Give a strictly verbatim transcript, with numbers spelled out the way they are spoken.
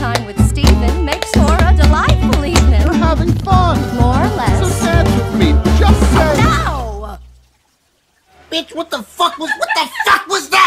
time with Steven makes for a delightful evening. We're having fun. More or less. So dance with me. Just say. No! Bitch, what the fuck was, what the fuck was that?